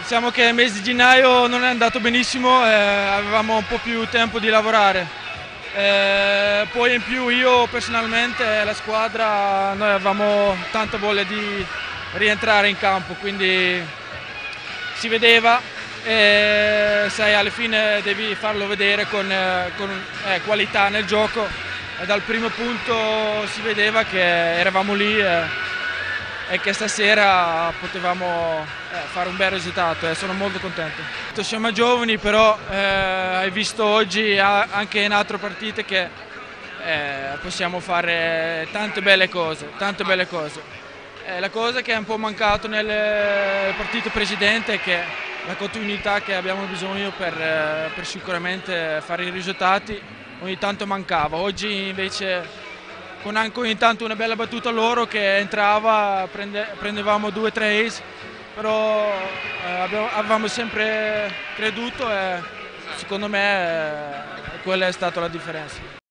Diciamo che il mese di gennaio non è andato benissimo, avevamo un po' più tempo di lavorare. Poi in più io personalmente e la squadra, noi avevamo tanta voglia di rientrare in campo, quindi si vedeva e sai, alla fine devi farlo vedere con qualità nel gioco e dal primo punto si vedeva che eravamo lì e che stasera potevamo fare un bel risultato e sono molto contento. Siamo giovani, però hai visto oggi anche in altre partite che possiamo fare tante belle cose, tante belle cose. La cosa che è un po' mancato nel partito precedente è che la continuità che abbiamo bisogno per sicuramente fare i risultati ogni tanto mancava. Oggi invece con anche ogni tanto una bella battuta loro che entrava, prendevamo 2-3 ace, però avevamo sempre creduto e secondo me quella è stata la differenza.